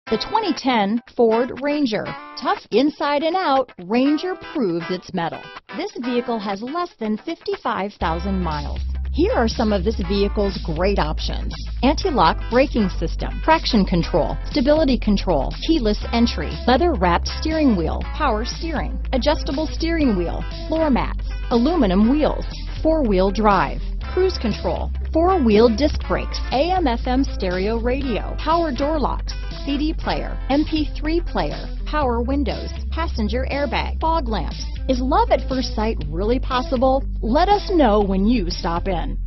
The 2010 Ford Ranger. Tough inside and out, Ranger proves its mettle. This vehicle has less than 55,000 miles. Here are some of this vehicle's great options: anti-lock braking system, traction control, stability control, keyless entry, leather-wrapped steering wheel, power steering, adjustable steering wheel, floor mats, aluminum wheels, four-wheel drive, cruise control, four-wheel disc brakes, AM/FM stereo radio, power door locks, CD player, MP3 player, power windows, passenger airbag, fog lamps. Is love at first sight really possible? Let us know when you stop in.